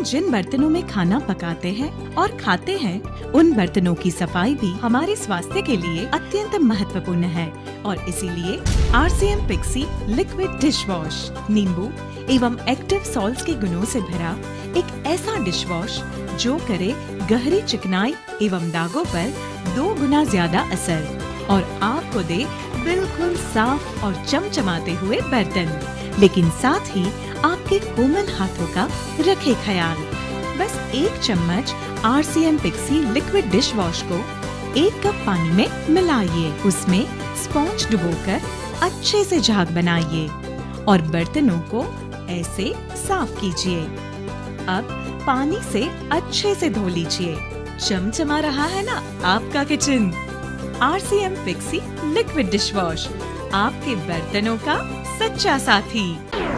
जिन बर्तनों में खाना पकाते हैं और खाते हैं, उन बर्तनों की सफाई भी हमारे स्वास्थ्य के लिए अत्यंत महत्वपूर्ण है और इसीलिए RCM Pixie liquid dish wash नींबू एवं एक्टिव सॉल्ट्स के गुणों से भरा एक ऐसा डिश वॉश जो करे गहरी चिकनाई एवं दागों पर 2 गुना ज्यादा असर और आपको दे बिल्कुल साफ और चमचमाते हुए बर्तन, लेकिन साथ ही आपके कोमल हाथों का रखे ख्याल। बस 1 चम्मच RCM Pixie liquid dish wash को 1 कप पानी में मिलाइए, उसमें स्पॉन्ज डुबोकर अच्छे से झाग बनाइए और बर्तनों को ऐसे साफ कीजिए। अब पानी से अच्छे से धो लीजिए। चमचमा रहा है ना आपका kitchen. RCM Pixie liquid dish wash, आपके बर्तनों का सच्चा साथी।